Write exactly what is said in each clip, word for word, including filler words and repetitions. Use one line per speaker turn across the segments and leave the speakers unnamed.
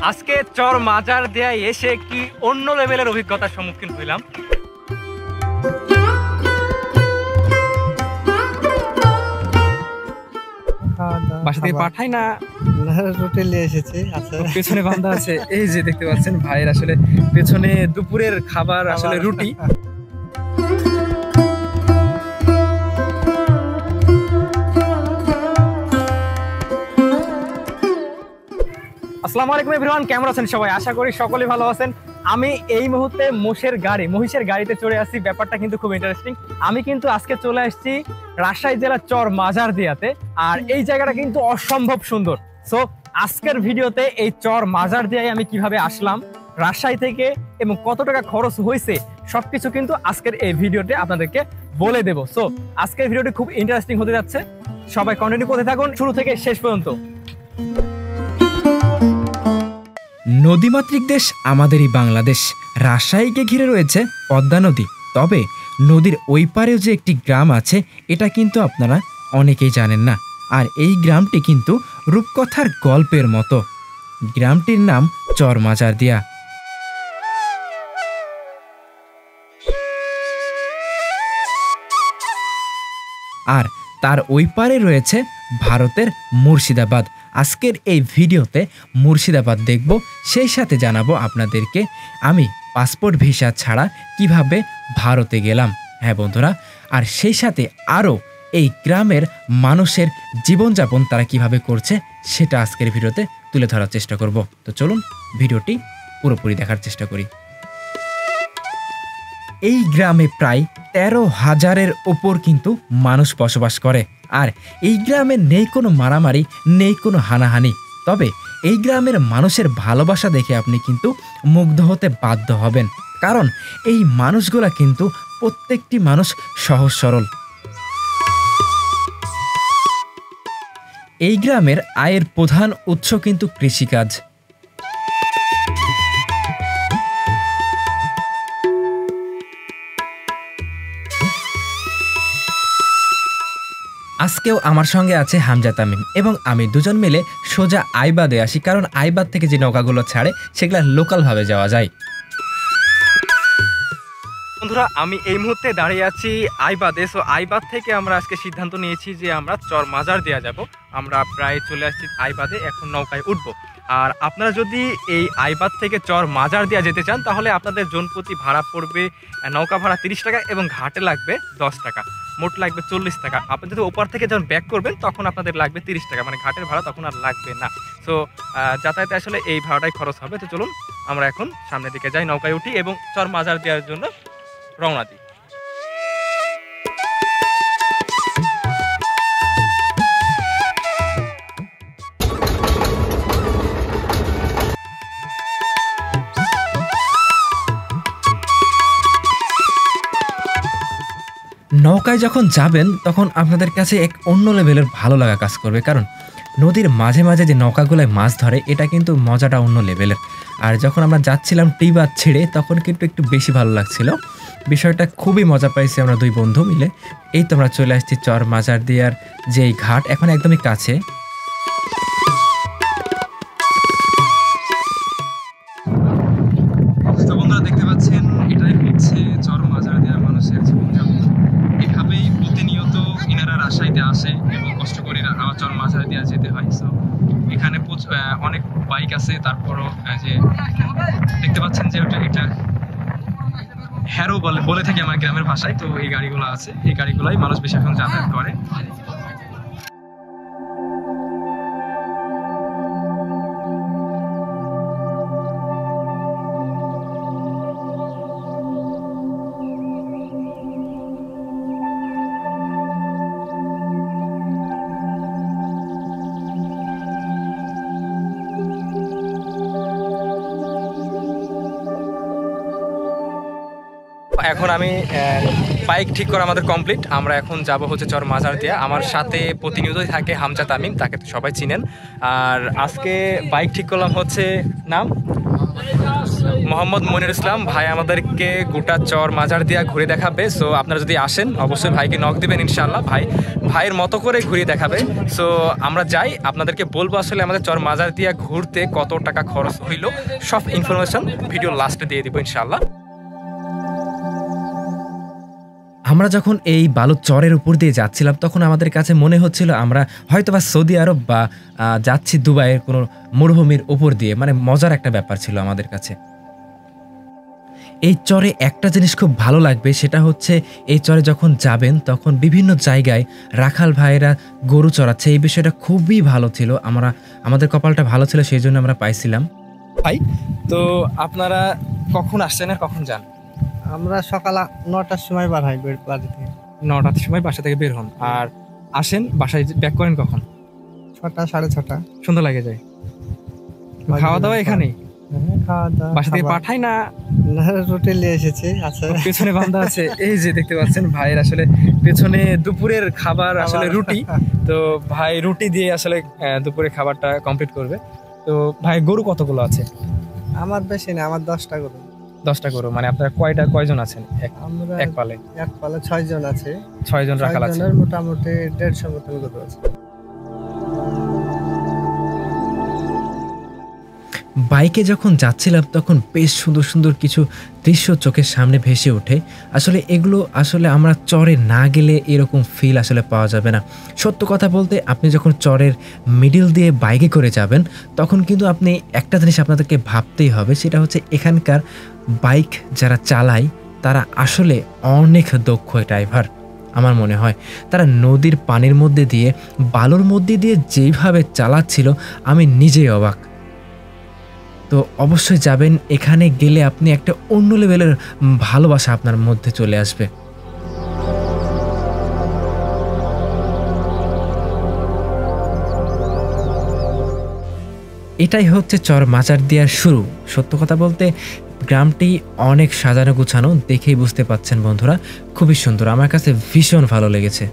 আজকে চর মাজার দেয়ায় এসে কি অন্য লেভেলের অভিজ্ঞতার সম্মুখীন হইলাম। বাসা থেকে পাঠাই না,
হোটেলে এসেছে,
পেছনে বান্ধা আছে। এই যে দেখতে পাচ্ছেন ভাইয়ের আসলে পেছনে দুপুরের খাবার আসলে রুটি। আসসালামু আলাইকুম এভরিওয়ান, কেমন আছেন সবাই? আশা করি সকলেই ভালো আছেন। আমি এই মুহূর্তে মোষের গাড়ি মহিষের গাড়িতে চড়ে আসছি। ব্যাপারটা কিন্তু খুব ইন্টারেস্টিং। আমি কিন্তু আজকে চলে আসছি রাজশাহী জেলার চর মাজার দিয়াতে, আর এই জায়গাটা কিন্তু অসম্ভব সুন্দর। সো আজকের ভিডিওতে এই চর মাজার দিয়ায় আমি কিভাবে আসলাম রাজশাহী থেকে এবং কত টাকা খরচ হয়েছে সবকিছু কিন্তু আজকের এই ভিডিওতে আপনাদেরকে বলে দেব। সো আজকের ভিডিওটি খুব ইন্টারেস্টিং হতে যাচ্ছে, সবাই কন্টিনিউ করতে থাকুন শুরু থেকে শেষ পর্যন্ত।
নদীমাতৃক দেশ আমাদেরই বাংলাদেশ। রাজশাহীকে ঘিরে রয়েছে পদ্মা নদী। তবে নদীর ওই পারেও যে একটি গ্রাম আছে এটা কিন্তু আপনারা অনেকেই জানেন না। আর এই গ্রামটি কিন্তু রূপকথার গল্পের মতো। গ্রামটির নাম চর মাজার দিয়া। আর তার ওই পারে রয়েছে ভারতের মুর্শিদাবাদ। আজকের এই ভিডিওতে মুর্শিদাবাদ দেখব, সেই সাথে জানাবো আপনাদেরকে আমি পাসপোর্ট ভিসা ছাড়া কিভাবে ভারতে গেলাম। হ্যাঁ বন্ধুরা, আর সেই সাথে আরও এই গ্রামের মানুষের জীবনযাপন তারা কিভাবে করছে সেটা আজকের ভিডিওতে তুলে ধরার চেষ্টা করব। তো চলুন ভিডিওটি পুরোপুরি দেখার চেষ্টা করি। এই গ্রামে প্রায় তেরো হাজারের ওপর কিন্তু মানুষ বসবাস করে। আর এই গ্রামে নেই কোনো মারামারি, নেই কোনো হানাহানি। তবে এই গ্রামের মানুষের ভালোবাসা দেখে আপনি কিন্তু মুগ্ধ হতে বাধ্য হবেন, কারণ এই মানুষগুলা কিন্তু প্রত্যেকটি মানুষ সহজ সরল। এই গ্রামের আয়ের প্রধান উৎস কিন্তু কৃষিকাজ। আজকেও আমার সঙ্গে আছে হামজা তামিম এবং আমি দুজন মিলে সোজা আইবাদে আসি, কারণ আইবাদ থেকে যে নৌকাগুলো ছাড়ে সেগুলো লোকালভাবে যাওয়া যায়।
বন্ধুরা, আমি এই মুহূর্তে দাঁড়িয়ে আছি আইবাদে। সো আইবাদ থেকে আমরা আজকে সিদ্ধান্ত নিয়েছি যে আমরা চর মাজার দেয়া যাব। আমরা প্রায় চলে আসছি আইবাদে, এখন নৌকায় উঠবো। আর আপনারা যদি এই আইবাদ থেকে চর মাজার দেয়া যেতে চান তাহলে আপনাদের জনপ্রতি ভাড়া পড়বে নৌকা ভাড়া তিরিশ টাকা এবং ঘাটে লাগবে দশ টাকা, মোট লাগবে চল্লিশ টাকা। আপনি যদি ওপার থেকে যখন ব্যাক করবেন তখন আপনাদের লাগবে তিরিশ টাকা, মানে ঘাটের ভাড়া তখন আর লাগবে না। সো যাতায়াতে আসলে এই ভাড়াটাই খরচ হবে। তো চলুন আমরা এখন সামনের দিকে যাই, নৌকায় উঠি এবং চর মাজার দেওয়ার জন্য রওনা দিই।
নৌকায় যখন যাবেন তখন আপনাদের কাছে এক অন্য লেভেলের ভালো লাগা কাজ করবে, কারণ নদীর মাঝে মাঝে যে নৌকাগুলোয় মাছ ধরে এটা কিন্তু মজাটা অন্য লেভেলের। আর যখন আমরা যাচ্ছিলাম টিবাদ ছেড়ে তখন কিন্তু একটু বেশি ভালো লাগছিল। বিষয়টা খুবই মজা পাইছি আমরা দুই বন্ধু মিলে। এই তো আমরা চলে আসছি চর মাজার দিয়ার যেই ঘাট, এখন একদমই কাছে।
তো বন্ধুরা দেখতে পাচ্ছেন এটাই হচ্ছে চর মাজার দেওয়ার মানুষের জীবনযাপন। এভাবেই প্রতিনিয়ত ইনারা রাজশাহীতে আসে এবং কষ্ট করে আবার চর মাজার দেওয়া যেতে হয়। সো এখানে অনেক বাইক আছে, তারপরও যে দেখতে পাচ্ছেন যে ওটা এটা হ্যারো বলে বলে থাকি আমার গ্রামের ভাষায়। তো এই গাড়িগুলো আছে, এই গাড়িগুলোই মানুষ বেশি এখন যাতায়াত করে। এখন আমি বাইক ঠিক করা আমাদের কমপ্লিট। আমরা এখন যাব হচ্ছে চর মাজার দিয়া। আমার সাথে প্রতিনিয়তই থাকে হামজা তামিম, তাকে তো সবাই চিনেন। আর আজকে বাইক ঠিক করলাম হচ্ছে নাম মোহাম্মদ মনির ইসলাম ভাই আমাদেরকে গোটা চর মাজার দিয়া ঘুরে দেখাবে। সো আপনারা যদি আসেন অবশ্যই ভাইকে নক দিবেন ইনশাআল্লাহ, ভাই ভাইয়ের মতো করে ঘুরিয়ে দেখাবে। সো আমরা যাই, আপনাদেরকে বলবো আসলে আমাদের চর মাজার দিয়া ঘুরতে কত টাকা খরচ হইলো, সব ইনফরমেশন ভিডিও লাস্টে দিয়ে দিব ইনশাআল্লাহ।
আমরা যখন এই বালুর চরের উপর দিয়ে যাচ্ছিলাম তখন আমাদের কাছে মনে হচ্ছিল আমরা হয়তোবা সৌদি আরব বা আহ, যাচ্ছি দুবাইয়ের কোনো মরুভূমির উপর দিয়ে, মানে মজার একটা ব্যাপার ছিল আমাদের কাছে। এই চরে একটা জিনিস খুব ভালো লাগবে, সেটা হচ্ছে এই চরে যখন যাবেন তখন বিভিন্ন জায়গায় রাখাল ভাইয়েরা গরু চড়াচ্ছে, এই বিষয়টা খুবই ভালো ছিল। আমরা আমাদের কপালটা ভালো ছিল, সেই জন্য আমরা পাইছিলাম।
ভাই তো আপনারা কখন আসছেন আর কখন যান?
আমরা সকাল নটার সময় বার হয় বের- বাড়ি থেকে।
নটার সময় বাসা থেকে বের হন, আর আসেন বাসায় ব্যাক করেন কখন?
ছটা সাড়ে ছটা।
সুন্দর লাগে যায়। খাওয়া দাওয়া এখানেই?
হ্যাঁ, খাওয়া দাওয়া
বাসা থেকে
খাবার।
পাঠাই না?
না, রুটি নিয়ে এসেছি আছে।
পেছনে বান্ধা আছে, এই যে দেখতে পাচ্ছেন ভাইয়ের আসলে পেছনে দুপুরের খাবার আসলে রুটি। তো ভাই রুটি দিয়ে আসলে আহ, দুপুরের খাবারটা কমপ্লিট করবে। তো ভাই গরু কতগুলো আছে?
আমার বেশি না, আমার দশটা গরু।
দশটা গরু, মানে আপনারা কয়টা কয়জন আছেন এক
আমরা
এক পালে?
এক পালে ছয় জন আছে।
ছয় জন
ছয়
রাখাল আছে।
জনের মোটামুটি দেড়শো মতন গরু আছে।
বাইকে যখন যাচ্ছিলাম তখন বেশ সুন্দর সুন্দর কিছু দৃশ্য চোখের সামনে ভেসে ওঠে। আসলে এগুলো আসলে আমরা চরে না গেলে এরকম ফিল আসলে পাওয়া যাবে না। সত্য কথা বলতে, আপনি যখন চরের মিডিল দিয়ে বাইকে করে যাবেন তখন কিন্তু আপনি একটা জিনিস আপনাদেরকে ভাবতেই হবে, সেটা হচ্ছে এখানকার বাইক যারা চালায় তারা আসলে অনেক দক্ষ ড্রাইভার। আমার মনে হয় তারা নদীর পানির মধ্যে দিয়ে বালুর মধ্যে দিয়ে যেইভাবে চালাচ্ছিল আমি নিজেই অবাক। তো অবশ্যই যাবেন, এখানে গেলে আপনি একটা অন্য লেভেলের ভালোবাসা আপনার মধ্যে চলে আসবে। এটাই হচ্ছে চর মাজার দিয়ার শুরু। সত্য কথা বলতে গ্রামটি অনেক সাজানো গুছানো, দেখেই বুঝতে পাচ্ছেন বন্ধুরা, খুবই সুন্দর, আমার কাছে ভীষণ ভালো লেগেছে।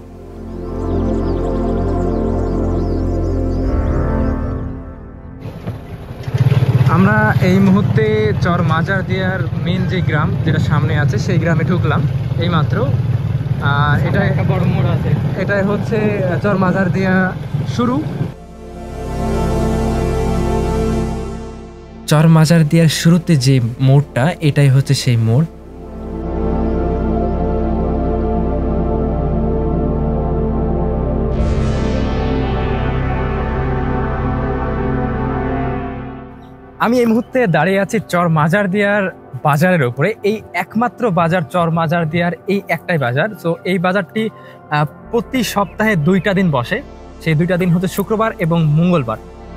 আমরা এই মুহূর্তে চর মাজার দিয়ার মেন যে গ্রাম যেটা সামনে আছে সেই গ্রামে ঢুকলাম এই মাত্র। আর এটা একটা বড় মোড় আছে, এটাই হচ্ছে চর মাজার দিয়া শুরু।
চর মাজার দিয়ার শুরুতে যে মোড়টা, এটাই হচ্ছে সেই মোড়।
আমি এই মুহূর্তে দাঁড়িয়ে আছি চর মাজার দিয়ার বাজারের উপরে। এই একমাত্র বাজার চর মাজার দিয়ার, এই একটাই বাজার। তো এই বাজারটি আহ, প্রতি সপ্তাহে দুইটা দিন বসে, সেই দুইটা দিন হচ্ছে শুক্রবার এবং মঙ্গলবার।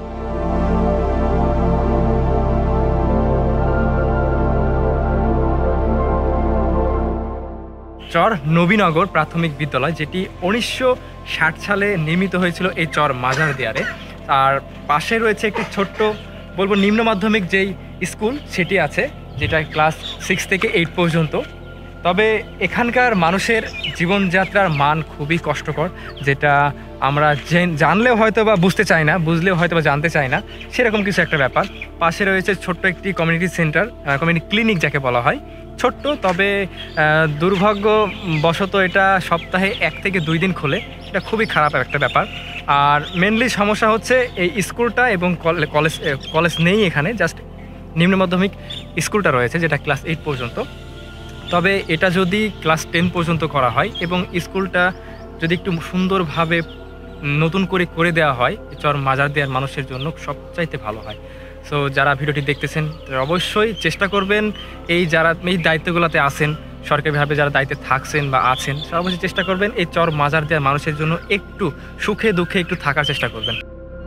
চর নবীনগর প্রাথমিক বিদ্যালয়, যেটি উনিশশো ষাট সালে নির্মিত হয়েছিল এই চর মাজার দিয়ারে। আর পাশে রয়েছে একটি ছোট্ট বলবো নিম্ন মাধ্যমিক যেই স্কুল সেটি আছে, যেটা ক্লাস সিক্স থেকে এইট পর্যন্ত। তবে এখানকার মানুষের জীবনযাত্রার মান খুবই কষ্টকর, যেটা আমরা জানলেও হয়তো বা বুঝতে চাই না, বুঝলেও হয়তো বা জানতে চাই না, সেরকম কিছু একটা ব্যাপার। পাশে রয়েছে ছোট্ট একটি কমিউনিটি সেন্টার, কমিউনিটি ক্লিনিক যাকে বলা হয়, ছোট্ট। তবে দুর্ভাগ্যবশত এটা সপ্তাহে এক থেকে দুই দিন খোলে, এটা খুবই খারাপ একটা ব্যাপার। আর মেনলি সমস্যা হচ্ছে এই স্কুলটা এবং কলেজ কলেজ নেই এখানে, জাস্ট নিম্ন মাধ্যমিক স্কুলটা রয়েছে যেটা ক্লাস এইট পর্যন্ত। তবে এটা যদি ক্লাস টেন পর্যন্ত করা হয় এবং স্কুলটা যদি একটু সুন্দরভাবে নতুন করে করে দেওয়া হয় চর মাজার দেওয়ার মানুষের জন্য সবচাইতে ভালো হয়। সো যারা ভিডিওটি দেখতেছেন তারা অবশ্যই চেষ্টা করবেন, এই যারা এই দায়িত্বগুলোতে আছেন, সরকারিভাবে যারা দায়িত্বে থাকছেন বা আছেন, তারা অবশ্যই চেষ্টা করবেন এই চর মাজার দেওয়ার মানুষের জন্য একটু সুখে দুঃখে একটু থাকার চেষ্টা করবেন।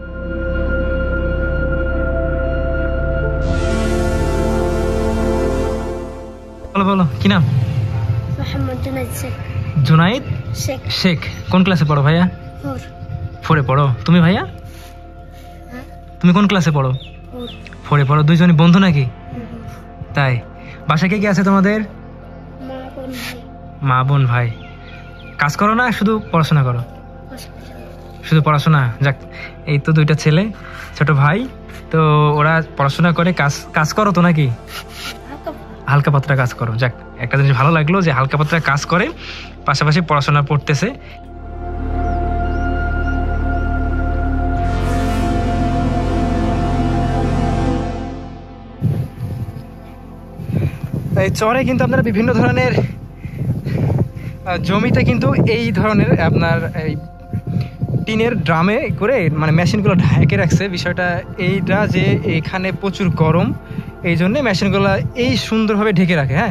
বলো বলো কি নাম?
মোহাম্মদ জুনাইদ শেখ।
জুনাইদ
শেখ।
শেখ। কোন ক্লাসে পড়ো ভাইয়া?
ফোর।
ফোরে পড়ো। তুমি ভাইয়া?
হ্যাঁ।
তুমি কোন ক্লাসে পড়ো?
ফোর।
ফোরে পড়ো। দুইজনই বন্ধু নাকি?
হুম।
তাই? বাসায় কে কে আছে তোমাদের?
মা বোন ভাই।
মা বোন ভাই। কাজ করো না শুধু পড়াশোনা করো? শুধু পড়াশোনা? যাক, এই তো দুইটা ছেলে, ছোট ভাই, তো ওরা পড়াশোনা করে, কাজ কাজ করো তো নাকি? হালকা পাতলা কাজ করো। যাক, একটা জিনিস ভালো লাগলো যে হালকা পাতলা কাজ করে, পাশাপাশি পড়াশোনা পড়তেছে। এই চরে কিন্তু আপনারা বিভিন্ন ধরনের জমিতে কিন্তু এই ধরনের আপনার এই টিনের ড্রামে করে মানে মেশিনগুলো ঢেকে রাখছে। বিষয়টা এইটা যে এখানে প্রচুর গরম, এই জন্য মেশিনগুলো এই সুন্দরভাবে ঢেকে রাখে। হ্যাঁ,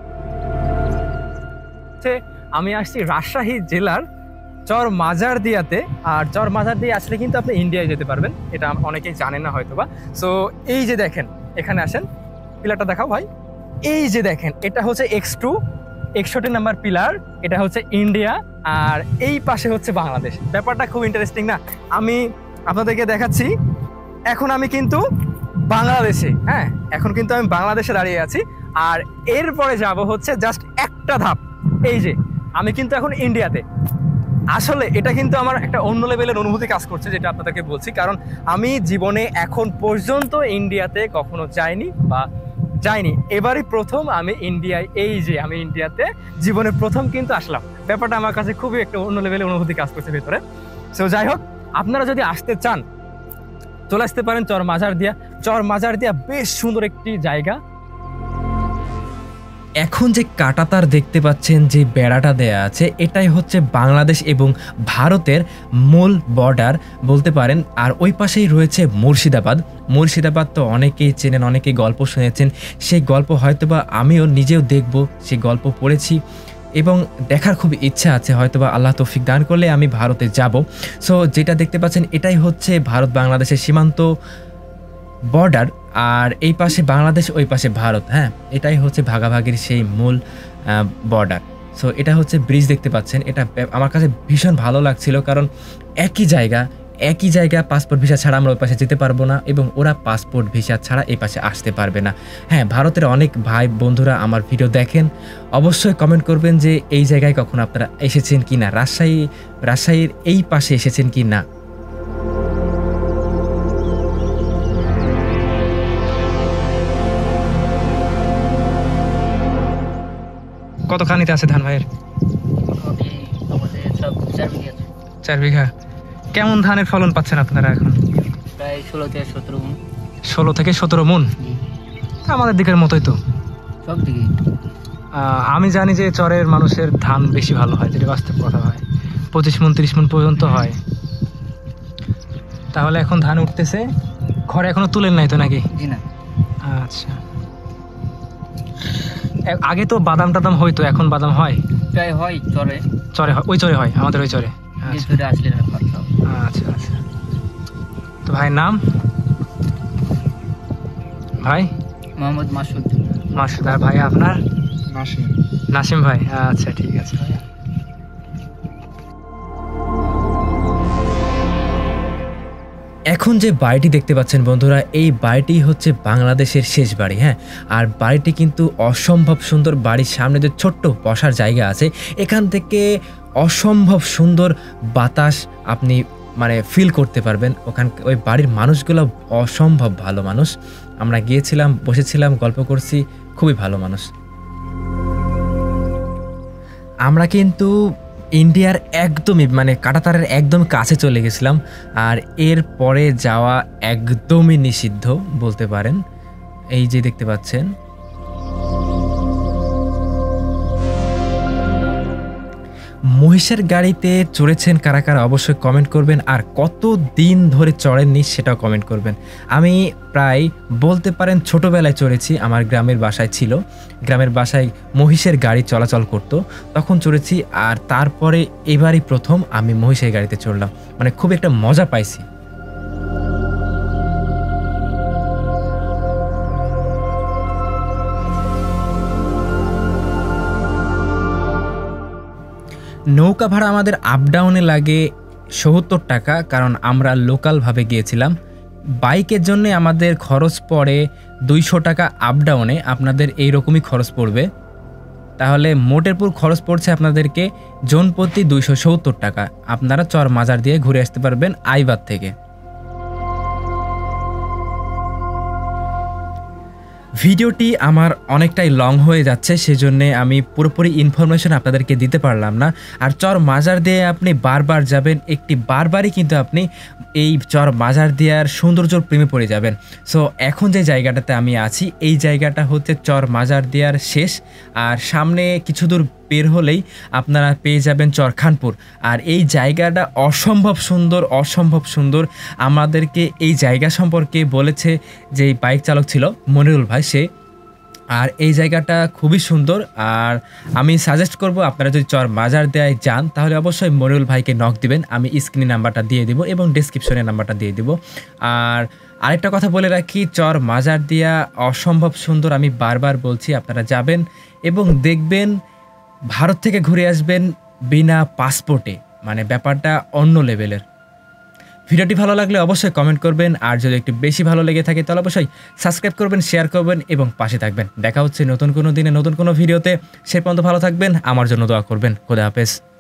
আমি আসছি রাজশাহী জেলার চর মাজারদিয়াতে। আর চর মাজারদিয়া আসলে কিন্তু আপনি ইন্ডিয়ায় যেতে পারবেন, এটা অনেকেই জানেন না হয়তো বা। সো এই যে দেখেন, এখানে আসেন, পিলারটা দেখাও ভাই। এই যে দেখেন, এটা হচ্ছে এক্স টু একষট্টি নাম্বার পিলার, এটা হচ্ছে ইন্ডিয়া, আর এই পাশে হচ্ছে বাংলাদেশ। ব্যাপারটা খুব ইন্টারেস্টিং না? আমি আপনাদেরকে দেখাচ্ছি, এখন আমি কিন্তু বাংলাদেশে, হ্যাঁ এখন কিন্তু আমি বাংলাদেশে দাঁড়িয়ে আছি। আর এরপরে যাব হচ্ছে জাস্ট একটা ধাপ, এই যে আমি কিন্তু এখন ইন্ডিয়াতে। আসলে এটা কিন্তু আমার একটা অন্য লেভেলের অনুভূতি কাজ করছে, যেটা আপনাদেরকে বলছি। কারণ আমি জীবনে এখন পর্যন্ত ইন্ডিয়াতে কখনো যাইনি বা যাইনি, এবারই প্রথম আমি ইন্ডিয়ায়, এই যে আমি ইন্ডিয়াতে জীবনে প্রথম কিন্তু আসলাম। ব্যাপারটা আমার কাছে খুবই একটা অন্য লেভেলের অনুভূতি কাজ করছে ভেতরে। সো যাই হোক, আপনারা যদি আসতে চান চলে আসতে পারেন চর মাজারদিয়া। চর মাজারদিয়া বেশ সুন্দর একটি জায়গা।
এখন যে কাঁটাতার দেখতে পাচ্ছেন, যে বেড়াটা দেয়া আছে, এটাই হচ্ছে বাংলাদেশ এবং ভারতের মূল বর্ডার বলতে পারেন। আর ওই পাশেই রয়েছে মুর্শিদাবাদ। মুর্শিদাবাদ তো অনেকেই চেনেন, অনেকেই গল্প শুনেছেন। সেই গল্প হয়তোবা আমিও নিজেও দেখব, সেই গল্প পড়েছি এবং দেখার খুব ইচ্ছা আছে। হয়তোবা আল্লাহ তৌফিক দান করলে আমি ভারতে যাব। সো যেটা দেখতে পাচ্ছেন, এটাই হচ্ছে ভারত বাংলাদেশের সীমান্ত বর্ডার। আর এই পাশে বাংলাদেশ, ওই পাশে ভারত। হ্যাঁ, এটাই হচ্ছে ভাগাভাগির সেই মূল বর্ডার। সো এটা হচ্ছে ব্রিজ দেখতে পাচ্ছেন। এটা আমার কাছে ভীষণ ভালো লাগছিল, কারণ একই জায়গা, একই জায়গা পাসপোর্ট ভিসা ছাড়া আমরা ওই পাশে যেতে পারবো না এবং ওরা পাসপোর্ট ভিসা ছাড়া এই পাশে আসতে পারবে না। হ্যাঁ, ভারতের অনেক ভাই বন্ধুরা আমার ভিডিও দেখেন, অবশ্যই কমেন্ট করবেন যে এই জায়গায় কখনো আপনারা এসেছেন কি না, রাজশাহী রাজশাহীর এই পাশে এসেছেন কি না।
কতখানিতে আছে ধান ভাইয়ের? চার বিঘা। কেমন ধানের ফলন পাচ্ছেন আপনারা এখন?
প্রায় ষোলো থেকে সতেরো মন।
ষোলো থেকে সতেরো মন, আমাদের দিকের মতোই তো
সব দিকে।
আমি জানি যে চরের মানুষের ধান বেশি ভালো হয়, যেটা বাস্তব কথা হয়, পঁচিশ মন তিরিশ মন পর্যন্ত হয়। তাহলে এখন ধান উঠতেছে, ঘরে এখনো তুলেন নাই তো নাকি?
জি না।
আচ্ছা, আগে তো বাদাম টাদাম হইতো, এখন বাদাম হয়?
প্রায় হয় চরে।
চরে হয়, ওই চরে হয়, আমাদের ওই চরে।
আসলে
আচ্ছা আচ্ছা। তো ভাই নাম? ভাই
মোহাম্মদ মাসুদ।
মাসুদ। আর ভাই আপনার?
নাসিম।
নাসিম ভাই। আচ্ছা ঠিক আছে ভাই।
এখন যে বাড়িটি দেখতে পাচ্ছেন বন্ধুরা, এই বাড়িটি হচ্ছে বাংলাদেশের শেষ বাড়ি। হ্যাঁ, আর বাড়িটি কিন্তু অসম্ভব সুন্দর। বাড়ির সামনে যে ছোট্ট বসার জায়গা আছে, এখান থেকে অসম্ভব সুন্দর বাতাস আপনি মানে ফিল করতে পারবেন। ওখান ওই বাড়ির মানুষগুলো অসম্ভব ভালো মানুষ। আমরা গিয়েছিলাম, বসেছিলাম, গল্প করছি, খুবই ভালো মানুষ। আমরা কিন্তু ইন্ডিয়ার একদমই মানে কাঁটাতারের একদম কাছে চলে গেছিলাম। আর এর পরে যাওয়া একদমই নিষিদ্ধ বলতে পারেন। এই যে দেখতে পাচ্ছেন, মহিষের গাড়িতে চড়েছেন কারা কারা অবশ্যই কমেন্ট করবেন। আর কত দিন ধরে চড়েননি সেটাও কমেন্ট করবেন। আমি প্রায় বলতে পারেন ছোটোবেলায় চড়েছি, আমার গ্রামের বাসায় ছিল, গ্রামের বাসায় মহিষের গাড়ি চলাচল করতো, তখন চড়েছি। আর তারপরে এবারই প্রথম আমি মহিষের গাড়িতে চড়লাম, মানে খুব একটা মজা পাইছি। নৌকা ভাড়া আমাদের আপ ডাউনে লাগে সত্তর টাকা, কারণ আমরা লোকালভাবে গিয়েছিলাম। বাইকের জন্য আমাদের খরচ পড়ে দুইশো টাকা আপ ডাউনে, আপনাদের এইরকমই খরচ পড়বে। তাহলে মোটের পুর খরচ পড়ছে আপনাদেরকে জনপ্রতি দুইশো সত্তর টাকা। আপনারা চর মাজার দিয়ে ঘুরে আসতে পারবেন আইবাদ থেকে। ভিডিওটি আমার অনেকটাই লং হয়ে যাচ্ছে, সেজন্যে আমি পুরোপুরি ইনফরমেশন আপনাদেরকে দিতে পারলাম না। আর চর মাজার দিয়ে আপনি বারবার যাবেন, একটি বারবারই কিন্তু আপনি এই চর মাজার দিয়ার সৌন্দর্যর প্রেমে পড়ে যাবেন। সো এখন যে জায়গাটাতে আমি আছি এই জায়গাটা হচ্ছে চর মাজার দিয়ার শেষ, আর সামনে কিছু দূর বের হলেই আপনারা পেয়ে যাবেন চর খানপুর। আর এই জায়গাটা অসম্ভব সুন্দর, অসম্ভব সুন্দর। আমাদেরকে এই জায়গা সম্পর্কে বলেছে যে বাইক চালক ছিল মনিরুল ভাই, সে। আর এই জায়গাটা খুবই সুন্দর। আর আমি সাজেস্ট করব আপনারা যদি চর মাজার দেয়ায় যান তাহলে অবশ্যই মনিরুল ভাইকে নক দিবেন। আমি স্ক্রিনে নাম্বারটা দিয়ে দিব এবং ডেসক্রিপশনে নাম্বারটা দিয়ে দিব। আর আরেকটা কথা বলে রাখি, চর মাজার দিয়া অসম্ভব সুন্দর, আমি বারবার বলছি আপনারা যাবেন এবং দেখবেন, ভারত থেকে ঘুরে আসবেন বিনা পাসপোর্টে, মানে ব্যাপারটা অন্য লেভেলের। ভিডিওটি ভালো লাগলে অবশ্যই কমেন্ট করবেন, আর যদি একটু বেশি ভালো লেগে থাকে তাহলে অবশ্যই সাবস্ক্রাইব করবেন, শেয়ার করবেন এবং পাশে থাকবেন। দেখা হচ্ছে নতুন কোনো দিনে নতুন কোনো ভিডিওতে। সে পর্যন্ত ভালো থাকবেন, আমার জন্য দোয়া করবেন। খোদা হাফেজ।